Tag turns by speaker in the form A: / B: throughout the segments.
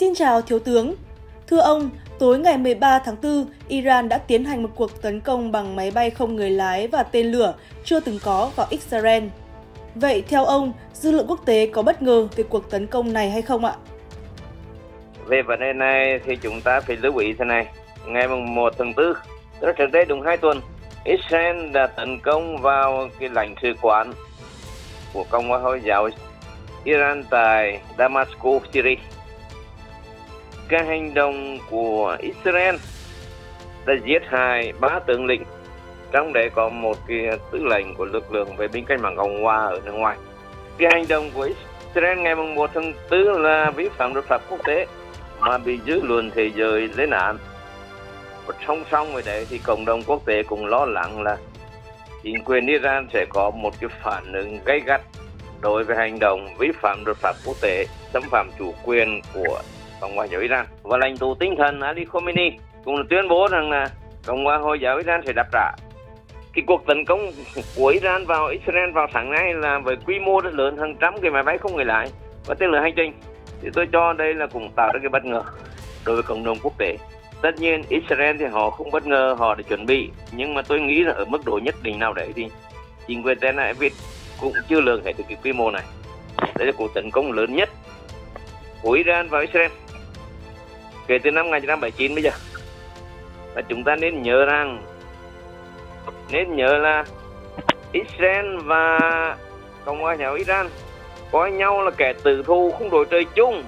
A: Xin chào Thiếu tướng. Thưa ông, tối ngày 13 tháng 4, Iran đã tiến hành một cuộc tấn công bằng máy bay không người lái và tên lửa chưa từng có vào Israel. Vậy theo ông, dư luận quốc tế có bất ngờ về cuộc tấn công này hay không ạ?
B: Về vấn đề này thì chúng ta phải lưu ý thế này. Ngày 1 tháng 4, tức là trước đây đúng 2 tuần, Israel đã tấn công vào cái lãnh sự quán của Cộng hòa Hồi giáo Iran tại Damascus, Syria. Cái hành động của Israel đã giết hại 3 tướng lĩnh, trong đấy có một cái tư lệnh của lực lượng vệ binh cách mạng Cộng hòa ở nước ngoài. Cái hành động của Israel ngày 1 tháng 4 là vi phạm luật pháp quốc tế mà bị dư luận thế giới lên án. Song song với đấy thì cộng đồng quốc tế cũng lo lắng là chính quyền Iran sẽ có một cái phản ứng gay gắt đối với hành động vi phạm luật pháp quốc tế, xâm phạm chủ quyền của Cộng hòa Hồi giáo Iran. Và lãnh tụ tinh thần Ali Khamenei cũng tuyên bố rằng là Cộng hòa Hồi giáo Iran sẽ đáp trả. Cái cuộc tấn công của Iran vào Israel vào sáng nay là với quy mô rất lớn, hàng trăm cái máy bay không người lái và tên lửa hành trình, thì tôi cho đây là cũng tạo ra cái bất ngờ đối với cộng đồng quốc tế. Tất nhiên Israel thì họ không bất ngờ, họ đã chuẩn bị, nhưng mà tôi nghĩ là ở mức độ nhất định nào đấy thì chính quyền Tel Aviv cũng chưa lường hết được cái quy mô này. Đây là cuộc tấn công lớn nhất của Iran vào Israel kể từ năm 1979 bây giờ. Và chúng ta nên nhớ là Israel và Cộng hòa Hồi giáo Iran coi nhau là kẻ tử thù không đội trời chung.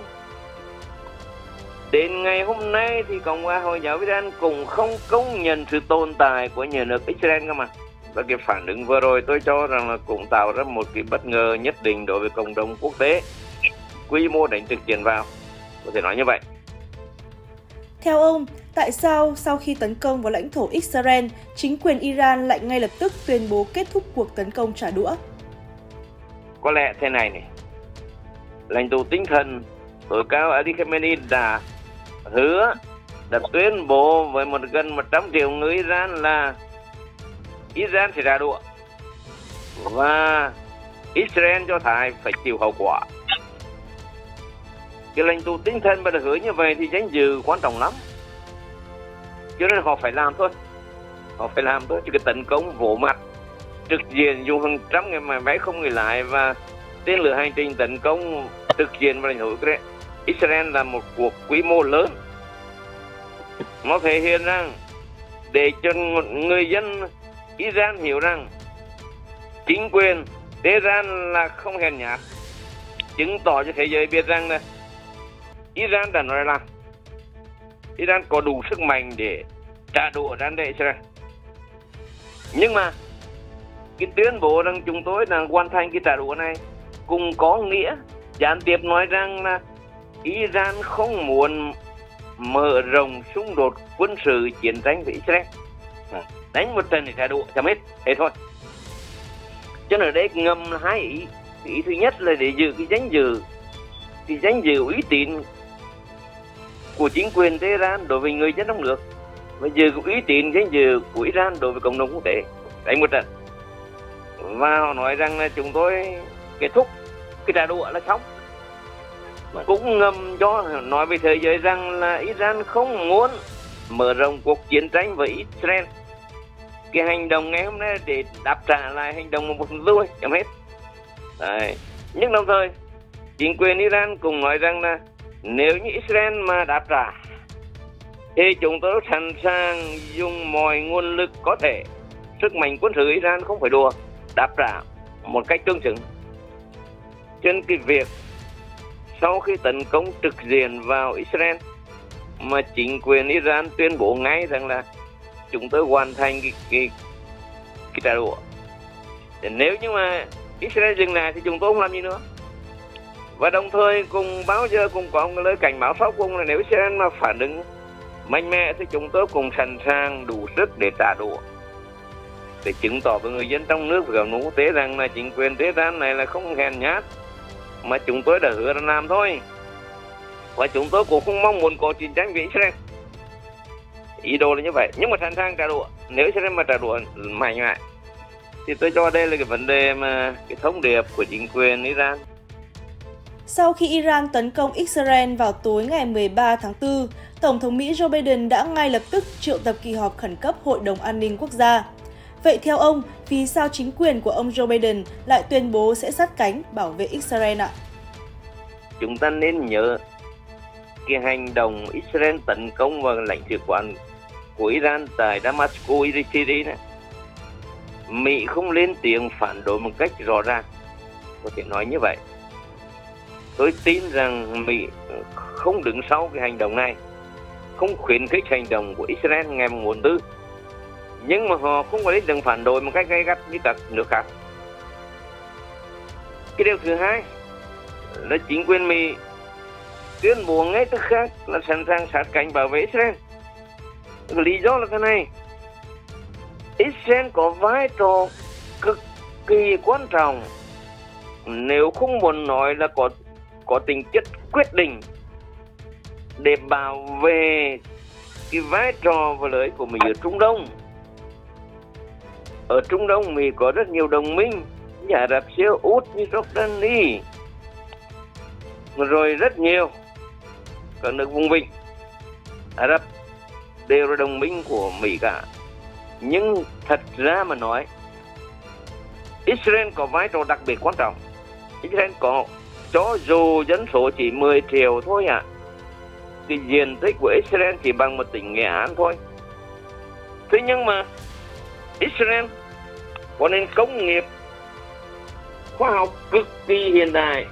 B: Đến ngày hôm nay thì Cộng hòa Hồi giáo Iran cũng không công nhận sự tồn tại của nhà nước Israel cơ mà. Và cái phản ứng vừa rồi tôi cho rằng là cũng tạo ra một cái bất ngờ nhất định đối với cộng đồng quốc tế. Quy mô đánh trực diện vào, có thể nói như vậy.
A: Theo ông, tại sao sau khi tấn công vào lãnh thổ Israel, chính quyền Iran lại ngay lập tức tuyên bố kết thúc cuộc tấn công trả đũa?
B: Có lẽ thế này này, lãnh tụ tinh thần tối cao Ali Khamenei đã tuyên bố với gần 100 triệu người Iran là Iran sẽ trả đũa và Israel cho thấy phải chịu hậu quả. Cái lãnh tụ tinh thần mà được hứa như vậy thì danh dự quan trọng lắm, cho nên họ phải làm thôi. Chứ cái tấn công vỗ mặt trực diện dùng hàng trăm cái máy bay không người lái và tên lửa hành trình tấn công trực diện vào lãnh thổ Israel là một cuộc quy mô lớn. Nó thể hiện rằng để cho người dân Iran hiểu rằng chính quyền Tehran là không hèn nhát, chứng tỏ cho thế giới biết rằng là Iran đã nói là Iran có đủ sức mạnh để trả đũa răn đe Israel. Nhưng mà cái tuyên bố rằng chúng tôi đang hoàn thành cái trả đũa này cũng có nghĩa gián tiếp nói rằng là Iran không muốn mở rộng xung đột quân sự chiến tranh với Israel, đánh một trận để trả đũa chấm hết, thế thôi. Cho nên ở đây ngầm hai ý. Ý thứ nhất là để giữ cái danh dự uy tín của chính quyền Tehran đối với người dân trong nước và giữ uy tín danh dự của Iran đối với cộng đồng quốc tế, đánh một trận. Và họ nói rằng là chúng tôi kết thúc cái trả đũa là xong. Cũng ngầm cho nói với thế giới rằng là Iran không muốn mở rộng cuộc chiến tranh với Israel. Cái hành động ngày hôm nay để đáp trả lại hành động một lui chấm hết. Đấy. Nhưng đồng thời chính quyền Iran cũng nói rằng là nếu như Israel mà đáp trả thì chúng tôi sẵn sàng dùng mọi nguồn lực có thể. Sức mạnh quân sự Iran không phải đùa, đáp trả một cách tương xứng. Trên cái việc sau khi tấn công trực diện vào Israel mà chính quyền Iran tuyên bố ngay rằng là chúng tôi hoàn thành cái trả đũa. Nếu như mà Israel dừng lại thì chúng tôi không làm gì nữa. Và đồng thời cùng bao giờ cũng có một lời cảnh báo sau cùng là nếu Israel mà phản ứng mạnh mẽ thì chúng tôi cũng sẵn sàng đủ sức để trả đũa, để chứng tỏ với người dân trong nước và cộng đồng quốc tế rằng là chính quyền Tehran này là không hèn nhát, mà chúng tôi đã hứa làm thôi. Và chúng tôi cũng không mong muốn có chiến tranh với Israel. Ý đồ là như vậy, nhưng mà sẵn sàng trả đũa. Nếu Israel mà trả đũa mạnh mẽ thì tôi cho đây là cái vấn đề mà cái thông điệp của chính quyền Iran
A: Sau khi Iran tấn công Israel vào tối ngày 13 tháng 4, Tổng thống Mỹ Joe Biden đã ngay lập tức triệu tập kỳ họp khẩn cấp Hội đồng An ninh Quốc gia. Vậy theo ông, vì sao chính quyền của ông Joe Biden lại tuyên bố sẽ sát cánh bảo vệ Israel ạ?
B: Chúng ta nên nhớ cái hành động Israel tấn công vào lãnh sự quán của Iran tại Damascus, Syria này. Mỹ không lên tiếng phản đối một cách rõ ràng, có thể nói như vậy. Tôi tin rằng Mỹ không đứng sau cái hành động này, không khuyến khích hành động của Israel ngày 4 tháng 4. Nhưng mà họ không có lên tiếng phản đối một cách gay gắt như các nước khác. Cái điều thứ hai là chính quyền Mỹ tuyên bố ngay tức khắc là sẵn sàng sát cánh bảo vệ Israel. Lý do là thế này: Israel có vai trò cực kỳ quan trọng, nếu không muốn nói là có tính chất quyết định để bảo vệ cái vai trò và lợi ích của Mỹ ở Trung Đông. Ở Trung Đông, Mỹ có rất nhiều đồng minh như Ả Rập Xê Út, như Jordani, rồi rất nhiều các nước vùng vịnh Ả Rập đều là đồng minh của Mỹ cả. Nhưng thật ra mà nói, Israel có vai trò đặc biệt quan trọng. Israel có, cho dù dân số chỉ 10 triệu thôi cái diện tích của Israel chỉ bằng một tỉnh Nghệ An thôi. Thế nhưng mà Israel có nền công nghiệp khoa học cực kỳ hiện đại,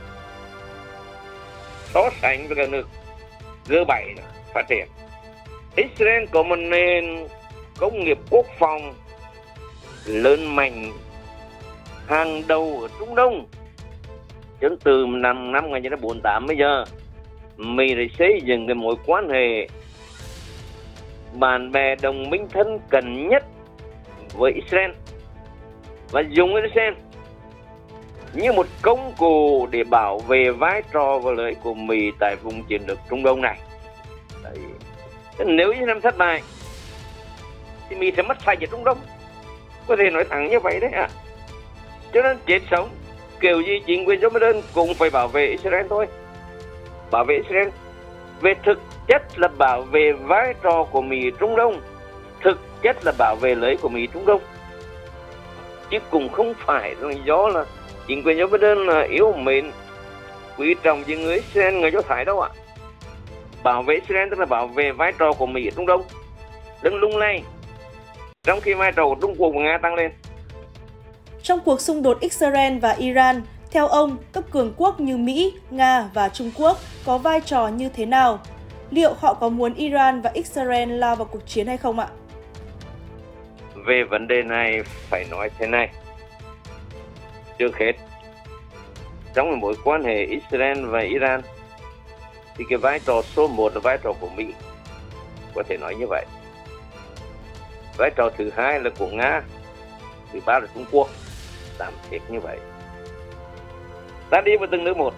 B: so sánh với các nước G7 phát triển. Israel có một nền công nghiệp quốc phòng lớn mạnh hàng đầu ở Trung Đông. Cho từ năm 1948 bây giờ, Mỹ đã xây dựng cái mối quan hệ bạn bè đồng minh thân cận nhất với Israel và dùng Israel như một công cụ để bảo vệ vai trò và lợi ích của Mỹ tại vùng chiến lược Trung Đông này. Đấy. Nếu Israel thất bại thì Mỹ sẽ mất sạch ở Trung Đông, có thể nói thẳng như vậy đấy ạ. Cho nên chết sống kiểu gì chính quyền Joe Biden cũng phải bảo vệ Israel thôi. Bảo vệ Israel về thực chất là bảo vệ vai trò của Mỹ Trung Đông, thực chất là bảo vệ lợi ích của Mỹ Trung Đông, chứ cũng không phải do là chính quyền Joe Biden là yêu mến quý trọng những người Israel, người Do Thái đâu ạ. Bảo vệ Israel tức là bảo vệ vai trò của Mỹ ở Trung Đông, đừng lung lay trong khi vai trò của Trung Quốc và Nga tăng lên.
A: Trong cuộc xung đột Israel và Iran, theo ông, các cường quốc như Mỹ, Nga và Trung Quốc có vai trò như thế nào? Liệu họ có muốn Iran và Israel lao vào cuộc chiến hay không ạ?
B: Về vấn đề này phải nói thế này. Trước hết, trong mối quan hệ Israel và Iran thì cái vai trò số 1 là vai trò của Mỹ, có thể nói như vậy. Vai trò thứ hai là của Nga, thứ ba là Trung Quốc, tạm thiết như vậy. Ta đi vào từng nước một.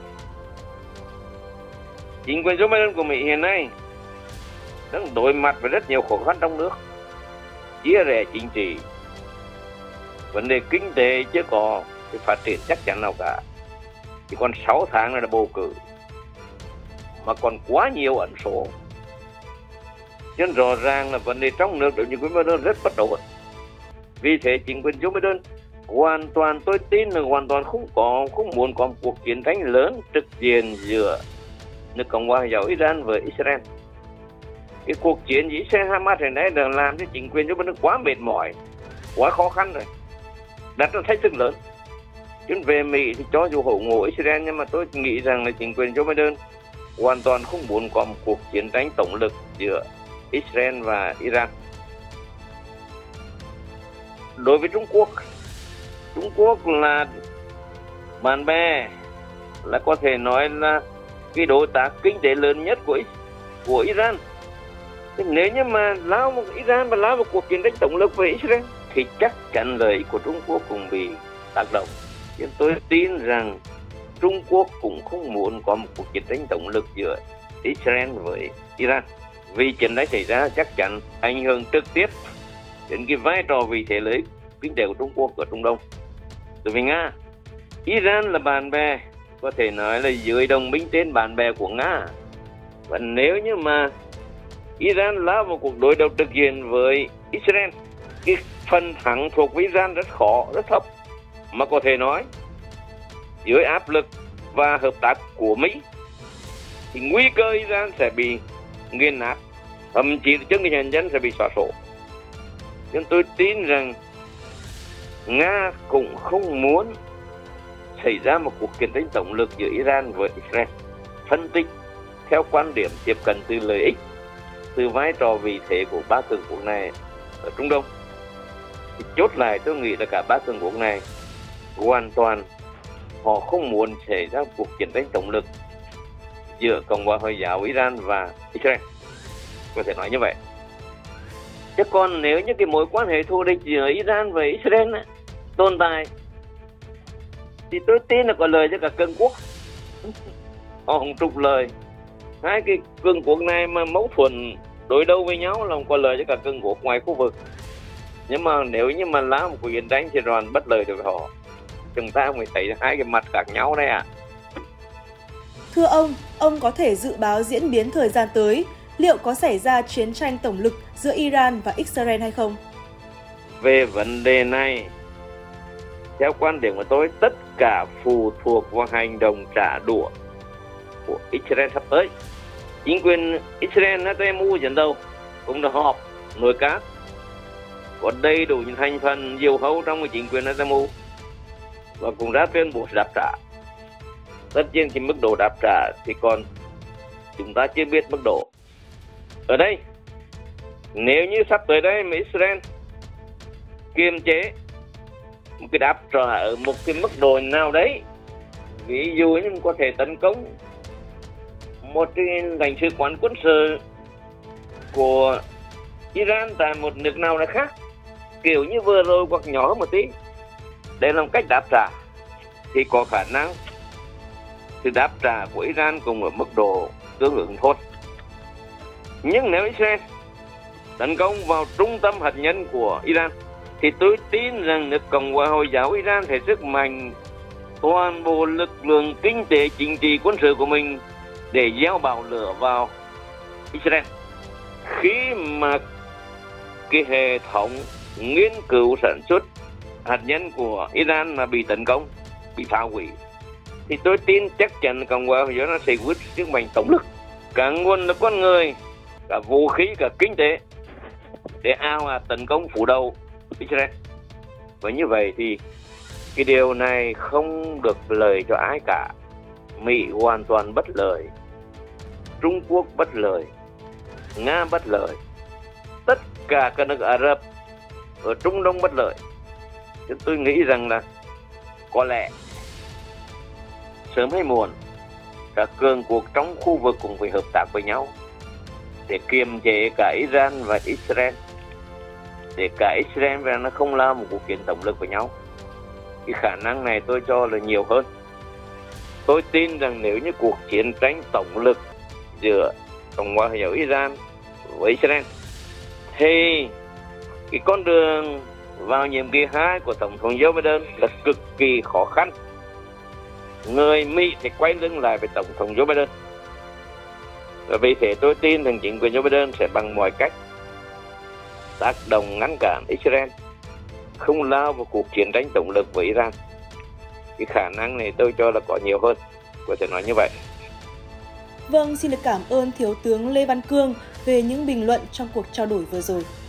B: Chính quyền Joe Biden của Mỹ hiện nay đang đối mặt với rất nhiều khó khăn trong nước, chia rẽ chính trị, vấn đề kinh tế chưa có cái phát triển chắc chắn nào cả. Chỉ còn 6 tháng là bầu cử, mà còn quá nhiều ẩn số. Nên rõ ràng là vấn đề trong nước đối với Joe Biden rất bất ổn. Vì thế chính quyền Joe Biden hoàn toàn, tôi tin là hoàn toàn không muốn có một cuộc chiến tranh lớn trực diện giữa nước Cộng hòa Hồi giáo Iran với Israel. Cái cuộc chiến giữa Israel Hamas hiện nay đang làm cho chính quyền Joe Biden quá mệt mỏi, quá khó khăn rồi, đặt ra thách thức lớn. Chứ về Mỹ thì cho dù ủng hộ Israel, nhưng mà tôi nghĩ rằng là chính quyền Joe Biden hoàn toàn không muốn có một cuộc chiến tranh tổng lực giữa Israel và Iran. Đối với Trung Quốc là bạn bè, là có thể nói là cái đối tác kinh tế lớn nhất của Iran. Thế nếu như mà Iran mà lao vào cuộc chiến tranh tổng lực với Israel thì chắc chắn lợi ích của Trung Quốc cũng bị tác động. Nhưng tôi tin rằng Trung Quốc cũng không muốn có một cuộc chiến tranh tổng lực giữa Israel với Iran. Vì chuyện đấy xảy ra chắc chắn ảnh hưởng trực tiếp đến cái vai trò vị thế lợi ích kinh tế của Trung Quốc ở Trung Đông. Đối với Nga, Iran là bạn bè có thể nói là dưới đồng minh trên bạn bè của Nga. Và nếu như mà Iran lao vào cuộc đối đầu trực diện với Israel, cái phần thắng thuộc với Iran rất khó, rất thấp. Mà có thể nói, dưới áp lực và hợp tác của Mỹ, thì nguy cơ Iran sẽ bị nghiền nát, thậm chí chứng minh nhân dân sẽ bị xóa sổ. Nhưng tôi tin rằng Nga cũng không muốn xảy ra một cuộc chiến tranh tổng lực giữa Iran với Israel. Phân tích theo quan điểm tiếp cận từ lợi ích, từ vai trò vị thế của ba cường quốc này ở Trung Đông, thì chốt lại tôi nghĩ là cả ba cường quốc này hoàn toàn họ không muốn xảy ra cuộc chiến tranh tổng lực giữa Cộng hòa Hồi giáo Iran và Israel, có thể nói như vậy. Chứ còn nếu như cái mối quan hệ thù địch giữa Iran và Israel tồn tại, thì tôi tin là có lợi cho cả cường quốc. Họ không trục lời. Hai cái cường quốc này mà mâu thuẫn đối đầu với nhau là có lợi cho cả cường quốc ngoài khu vực. Nhưng mà nếu như mà lá một cuộc chiến tranh thì hoàn bất lợi đối với họ. Chúng ta mới thấy hai cái mặt khác nhau đây ạ.
A: Thưa ông có thể dự báo diễn biến thời gian tới, liệu có xảy ra chiến tranh tổng lực giữa Iran và Israel hay không?
B: Về vấn đề này, theo quan điểm của tôi, tất cả phụ thuộc vào hành động trả đũa của Israel sắp tới. Chính quyền Israel Netanyahu dẫn đầu cũng đã họp nội các, có đầy đủ những thành phần diều hâu trong chính quyền Netanyahu và cũng ra tuyên bố đáp trả. Tất nhiên thì mức độ đáp trả thì còn chúng ta chưa biết mức độ. Ở đây, nếu như sắp tới đây mà Israel kiềm chế một cái đáp trả ở một cái mức độ nào đấy, ví dụ như có thể tấn công một cái lãnh sự quán quân sự của Iran tại một nước nào đó khác, kiểu như vừa rồi hoặc nhỏ hơn một tí, để làm cách đáp trả, thì có khả năng sự đáp trả của Iran cùng ở mức độ tương ứng thôi. Nhưng nếu Israel tấn công vào trung tâm hạt nhân của Iran, thì tôi tin rằng nước Cộng hòa Hồi giáo Iran sẽ sức mạnh toàn bộ lực lượng kinh tế, chính trị, quân sự của mình để gieo bão lửa vào Israel. Khi mà cái hệ thống nghiên cứu sản xuất hạt nhân của Iran mà bị tấn công, bị phá hủy, thì tôi tin chắc chắn Cộng hòa Hồi giáo nó sẽ quyết sức mạnh tổng lực, cả nguồn lực con người, cả vũ khí, cả kinh tế để tấn công phủ đầu Israel. Và như vậy thì cái điều này không được lợi cho ai cả. Mỹ hoàn toàn bất lợi, Trung Quốc bất lợi, Nga bất lợi, tất cả các nước Ả Rập ở Trung Đông bất lợi. Chứ tôi nghĩ rằng là có lẽ sớm hay muộn các cường quốc trong khu vực cũng phải hợp tác với nhau để kiềm chế cả Iran và Israel, để cả Israel và nó không lao một cuộc chiến tổng lực với nhau. Cái khả năng này tôi cho là nhiều hơn. Tôi tin rằng nếu như cuộc chiến tranh tổng lực giữa Cộng hòa Hồi giáo Iran với Israel, thì cái con đường vào nhiệm kỳ 2 của Tổng thống Joe Biden là cực kỳ khó khăn. Người Mỹ thì quay lưng lại với Tổng thống Joe Biden. Và vì thế tôi tin rằng chính quyền Joe Biden sẽ bằng mọi cách tác động ngăn cản Israel không lao vào cuộc chiến tranh tổng lực với Iran. Cái khả năng này tôi cho là có nhiều hơn, có thể nói như vậy.
A: Vâng, xin được cảm ơn Thiếu tướng Lê Văn Cương về những bình luận trong cuộc trao đổi vừa rồi.